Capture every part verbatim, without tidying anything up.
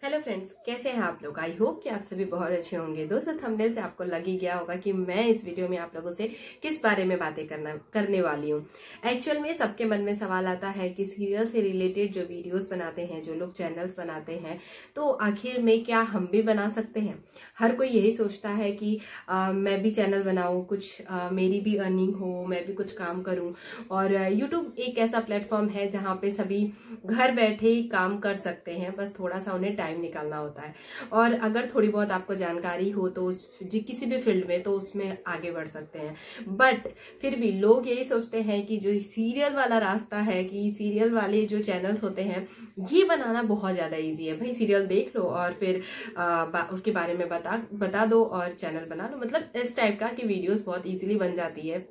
Hello friends, कैसे हैं आप लोग। आई होप कि आप सभी बहुत अच्छे होंगे। दोस्तों, थंबनेल से आपको लग ही गया होगा कि मैं इस वीडियो में आप लोगों से किस बारे में बातें करना करने वाली हूँ। एक्चुअल में सबके मन में सवाल आता है कि सीरियल से रिलेटेड जो वीडियोस बनाते हैं, जो लोग चैनल्स बनाते हैं, तो आखिर में क्या हम भी बना सकते हैं। हर कोई यही सोचता है कि आ, मैं भी चैनल बनाऊं, कुछ आ, मेरी भी अर्निंग हो, मैं भी कुछ काम करूं। और यूट्यूब एक ऐसा प्लेटफॉर्म है जहाँ पे सभी घर बैठे ही काम कर सकते हैं, बस थोड़ा सा उन्हें टाइम निकालना होता है। और अगर थोड़ी बहुत आपको जानकारी हो तो उस किसी भी फील्ड में, तो उसमें आगे बढ़ सकते हैं। बट फिर भी लोग यही सोचते हैं कि जो सीरियल वाला रास्ता है, कि सीरियल वाले जो चैनल्स होते हैं, ये बनाना बहुत ज्यादा इजी है। भाई सीरियल देख लो और फिर आ, बा, उसके बारे में बता बता दो और चैनल बना लो। मतलब इस टाइप का कि वीडियोस बहुत इजीली बन जाती है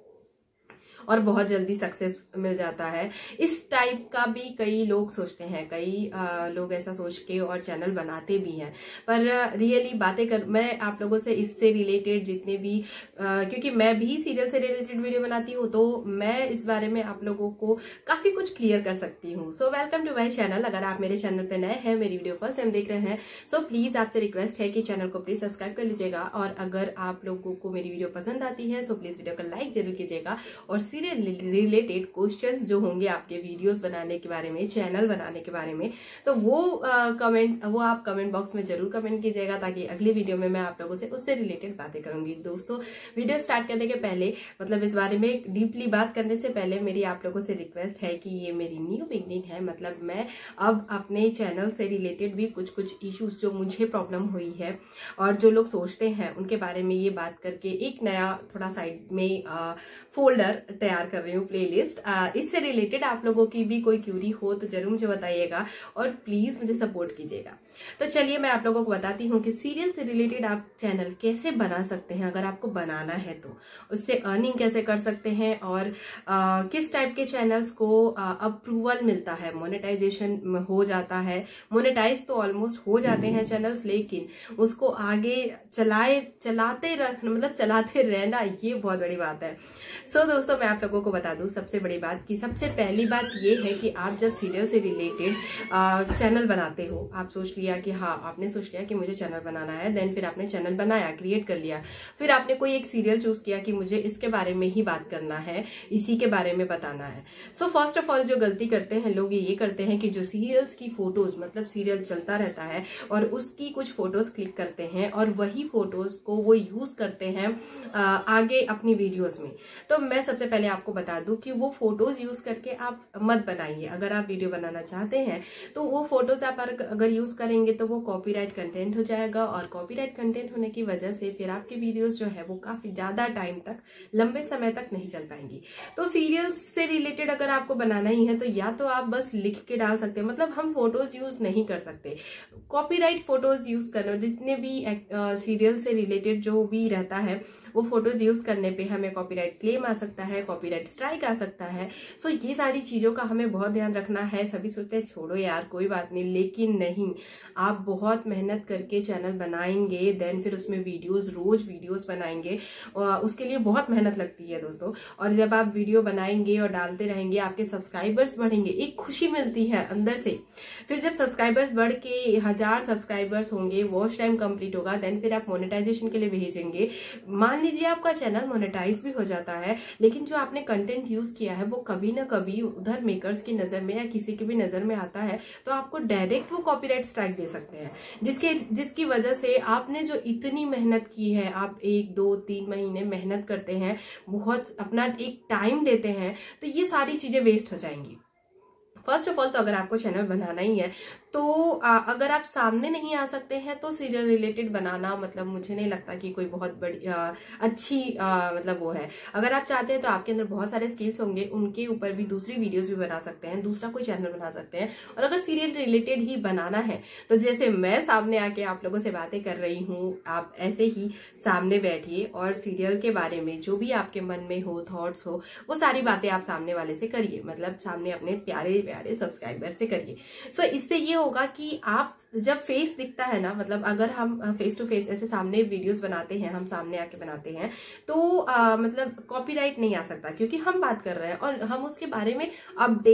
और बहुत जल्दी सक्सेस मिल जाता है। इस टाइप का भी कई लोग सोचते हैं, कई आ, लोग ऐसा सोच के और चैनल बनाते भी हैं। पर रियली बातें कर मैं आप लोगों से इससे रिलेटेड जितने भी आ, क्योंकि मैं भी सीरियल से रिलेटेड वीडियो बनाती हूँ, तो मैं इस बारे में आप लोगों को काफी कुछ क्लियर कर सकती हूँ। So welcome to my channel. अगर आप मेरे चैनल पे नए हैं, मेरी वीडियो फर्स्ट टाइम देख रहे हैं, सो so प्लीज आपसे रिक्वेस्ट है कि चैनल को प्लीज सब्सक्राइब कर लीजिएगा। और अगर आप लोगों को मेरी वीडियो पसंद आती है, सो प्लीज वीडियो को लाइक जरूर कीजिएगा। और सीरियल रिलेटेड क्वेश्चंस जो होंगे आपके वीडियोस बनाने के बारे में, चैनल बनाने के बारे में, तो वो कमेंट वो आप कमेंट बॉक्स में जरूर कमेंट कीजिएगा, ताकि अगली वीडियो में मैं आप लोगों से उससे रिलेटेड बातें करूंगी। दोस्तों, वीडियो स्टार्ट करने के पहले, मतलब इस बारे में डीपली बात करने से पहले, मेरी आप लोगों से रिक्वेस्ट है कि ये मेरी न्यू बिगनिंग है। मतलब मैं अब अपने चैनल से रिलेटेड भी कुछ कुछ इश्यूज जो मुझे प्रॉब्लम हुई है और जो लोग सोचते हैं, उनके बारे में ये बात करके एक नया थोड़ा साइड में आ, फोल्डर तैयार कर रही हूँ, प्लेलिस्ट। इससे रिलेटेड आप लोगों की भी कोई क्यूरी हो तो जरूर मुझे बताइएगा और प्लीज मुझे सपोर्ट कीजिएगा। तो चलिए मैं आप लोगों को बताती हूँ कि सीरियल से रिलेटेड आप चैनल कैसे बना सकते हैं, अगर आपको बनाना है तो उससे अर्निंग कैसे कर सकते हैं, और आ, किस टाइप के चैनल्स को अप्रूवल मिलता है, मोनेटाइजेशन हो जाता है। मोनेटाइज तो ऑलमोस्ट हो जाते हैं चैनल्स, लेकिन उसको आगे चलाए चलाते रखना, मतलब चलाते रहना, ये बहुत बड़ी बात है। सो so, दोस्तों, मैं आप लोगों को बता दूं सबसे बड़ी बात कि सबसे पहली बात ये है कि आप जब सीरियल से रिलेटेड चैनल बनाते हो, आप सोच लिया कि हाँ, आपने सोच लिया कि मुझे चैनल बनाना है, देन फिर आपने चैनल बनाया, क्रिएट कर लिया, फिर आपने कोई एक सीरियल चूज किया कि मुझे इसके बारे में ही बात करना है, इसी के बारे में बताना है। सो फर्स्ट ऑफ ऑल जो गलती करते हैं लोग, ये करते हैं कि जो सीरियल्स की फोटोज, मतलब सीरियल चलता रहता है और उसकी कुछ फोटोज क्लिक करते हैं और वही फोटोज को वो यूज करते हैं आ, आगे अपनी वीडियोज में। तो मैं सबसे पहले आपको बता दूं कि वो फोटोज यूज करके आप मत बनाइए। अगर आप वीडियो बनाना चाहते हैं तो वो फोटोज आप अगर यूज करेंगे तो वो कॉपीराइट कंटेंट हो जाएगा, और कॉपीराइट कंटेंट होने की वजह से फिर आपकी वीडियोस जो है वो काफी ज्यादा टाइम तक, लंबे समय तक नहीं चल पाएंगी। तो सीरियल्स से रिलेटेड अगर आपको बनाना ही है तो या तो आप बस लिख के डाल सकते हैं, मतलब हम फोटोज यूज नहीं कर सकते। कॉपीराइट फोटोज यूज करना, जितने भी सीरियल से रिलेटेड जो भी रहता है, वो फोटोज यूज करने पे हमें कॉपीराइट क्लेम आ सकता है, कॉपीराइट स्ट्राइक आ सकता है। सो so, ये सारी चीजों का हमें बहुत ध्यान रखना है। सभी सोचते हैं छोड़ो यार कोई बात नहीं, लेकिन नहीं, आप बहुत मेहनत करके चैनल बनाएंगे, देन फिर उसमें वीडियोस, रोज वीडियोस बनाएंगे, और उसके लिए बहुत मेहनत लगती है दोस्तों। और जब आप वीडियो बनाएंगे और डालते रहेंगे, आपके सब्सक्राइबर्स बढ़ेंगे, एक खुशी मिलती है अंदर से। फिर जब सब्सक्राइबर्स बढ़ के हजार सब्सक्राइबर्स होंगे, वॉच टाइम कंप्लीट होगा, देन फिर आप मोनेटाइजेशन के लिए भेजेंगे। मान लीजिए आपका चैनल मोनेटाइज भी हो जाता है, लेकिन जो आपने कंटेंट यूज किया है वो कभी ना कभी उधर मेकर्स की नजर में या किसी की भी नजर में आता है, तो आपको डायरेक्ट वो कॉपीराइट स्ट्राइक दे सकते हैं, जिसके जिसकी वजह से आपने जो इतनी मेहनत की है, आप एक दो तीन महीने मेहनत करते हैं, बहुत अपना एक टाइम देते हैं, तो ये सारी चीजें वेस्ट हो जाएंगी। फर्स्ट ऑफ ऑल तो अगर आपको चैनल बनाना ही है तो आ, अगर आप सामने नहीं आ सकते हैं तो सीरियल रिलेटेड बनाना, मतलब मुझे नहीं लगता कि कोई बहुत बड़ी आ, अच्छी आ, मतलब वो है। अगर आप चाहते हैं तो आपके अंदर बहुत सारे स्किल्स होंगे, उनके ऊपर भी दूसरी वीडियोस भी बना सकते हैं, दूसरा कोई चैनल बना सकते हैं। और अगर सीरियल रिलेटेड ही बनाना है तो जैसे मैं सामने आके आप लोगों से बातें कर रही हूँ, आप ऐसे ही सामने बैठिए और सीरियल के बारे में जो भी आपके मन में हो, थॉट्स हो, वो सारी बातें आप सामने वाले से करिए, मतलब सामने अपने प्यारे प्यारे सब्सक्राइबर से करिए। सो so, इससे ये होगा कि आप जब फेस दिखता है ना, मतलब अगर हम फेस टू फेस ऐसे सामने वीडियोस बनाते हैं, हम सामने आके बनाते हैं, तो आ, मतलब कॉपीराइट नहीं आ सकता, क्योंकि हम बात कर रहे हैं और हम उसके बारे में अपडेट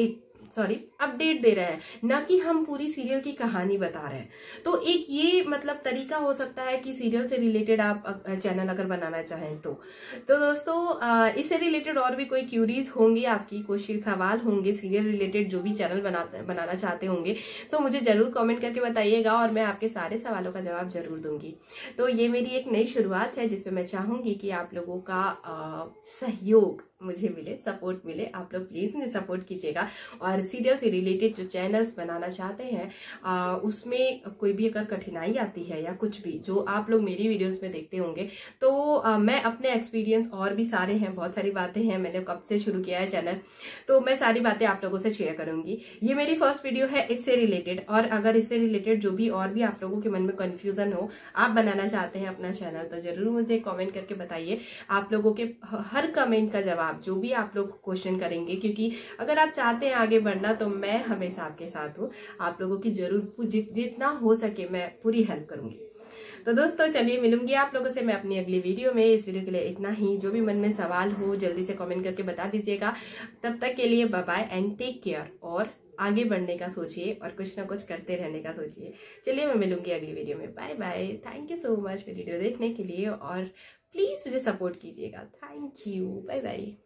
सॉरी अपडेट दे रहे हैं, ना कि हम पूरी सीरियल की कहानी बता रहे हैं। तो एक ये मतलब तरीका हो सकता है कि सीरियल से रिलेटेड आप चैनल अगर बनाना चाहें तो तो दोस्तों इससे रिलेटेड और भी कोई क्यूरीज होंगी, आपकी कुछ सवाल होंगे सीरियल रिलेटेड जो भी चैनल बनाते बनाना चाहते होंगे, तो मुझे जरूर कमेंट करके बताइएगा और मैं आपके सारे सवालों का जवाब जरूर दूंगी। तो ये मेरी एक नई शुरुआत है जिसमें मैं चाहूंगी कि आप लोगों का आ, सहयोग मुझे मिले, सपोर्ट मिले। आप लोग प्लीज मुझे सपोर्ट कीजिएगा और सीरियल से रिलेटेड जो चैनल्स बनाना चाहते हैं आ, उसमें कोई भी अगर कठिनाई आती है या कुछ भी जो आप लोग मेरी वीडियोस में देखते होंगे, तो आ, मैं अपने एक्सपीरियंस और भी सारे हैं, बहुत सारी बातें हैं, मैंने कब से शुरू किया है चैनल, तो मैं सारी बातें आप लोगों से शेयर करूंगी। ये मेरी फर्स्ट वीडियो है इससे रिलेटेड, और अगर इससे रिलेटेड जो भी और भी आप लोगों के मन में कंफ्यूजन हो, आप बनाना चाहते हैं अपना चैनल, तो जरूर मुझे कमेंट करके बताइए। आप लोगों के हर कमेंट का जवाब जो भी आप लोग क्वेश्चन करेंगे, क्योंकि अगर आप चाहते हैं आगे बढ़ना तो मैं हमेशा आपके साथ हूँ। आप लोगों की जरूर जि, जितना हो सके मैं पूरी हेल्प करूंगी। तो दोस्तों चलिए मिलूंगी आप लोगों से मैं अपनी अगली वीडियो में। इस वीडियो के लिए इतना ही। जो भी मन में सवाल हो जल्दी से कमेंट करके बता दीजिएगा। तब तक के लिए bye bye and take care, और आगे बढ़ने का सोचिए और कुछ ना कुछ करते रहने का सोचिए। चलिए मैं मिलूंगी अगली वीडियो में। Bye bye. Thank you so much video देखने के लिए, और प्लीज मुझे सपोर्ट कीजिएगा। Thank you. Bye bye.